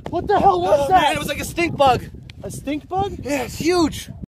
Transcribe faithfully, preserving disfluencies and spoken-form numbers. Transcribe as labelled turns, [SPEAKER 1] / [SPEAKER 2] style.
[SPEAKER 1] What the hell was
[SPEAKER 2] oh,
[SPEAKER 1] that?
[SPEAKER 2] Man, it was like a stink bug.
[SPEAKER 1] A stink bug?
[SPEAKER 2] Yeah, it's huge.